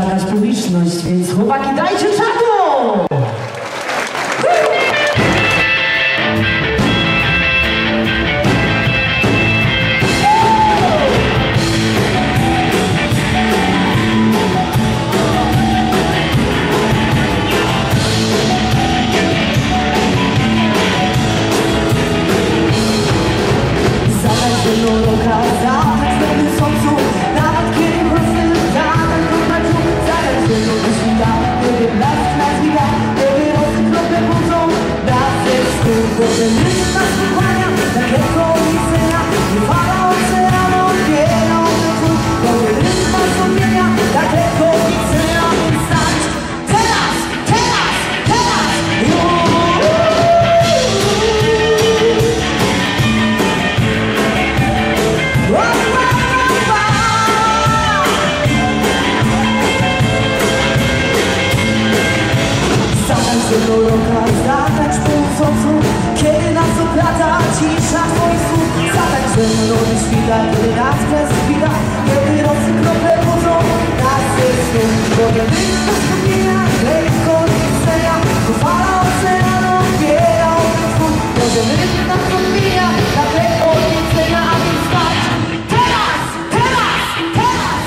jakaś publiczność, więc chłopaki dajcie czadu! Kiedy nas oplata cisza twoich słów, zatańcz ze mną do świta, kiedy nas bezkwita, kiedy rosy krople budzą nas ze snu. Potem na wspomnienia, lekko niechcenia, to fala oceanu odbiera od twój. Potem na wspomnienia, tak lekko niechcenia, a więc spać. Teraz, teraz, teraz!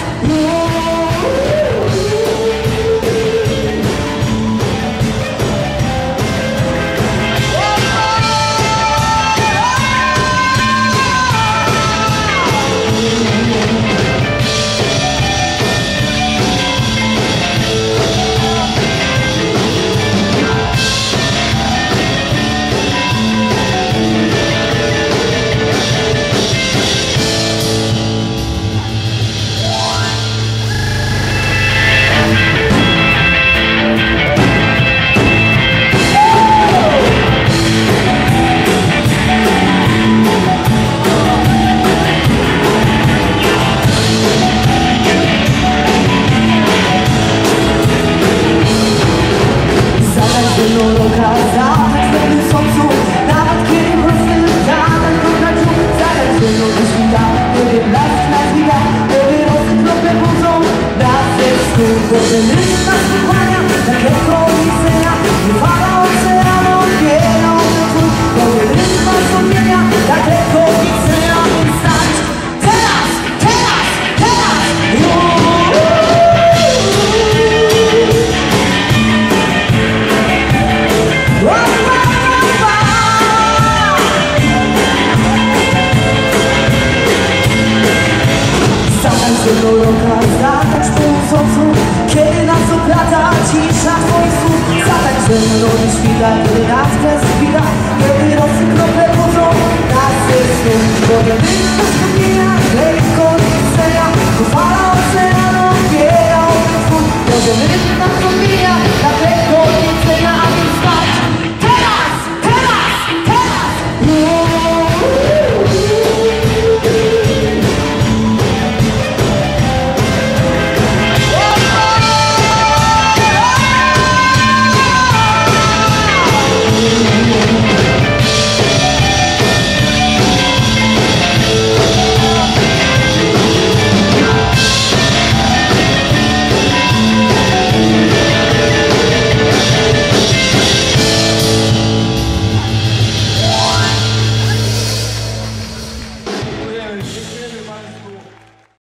Kiedy nas oplata cisza twoich słów, zatańcz ze mną do świta, kiedy nas bezkwita, kiedy rosy krople budzą nas ze snu. Potem na wspomnienia,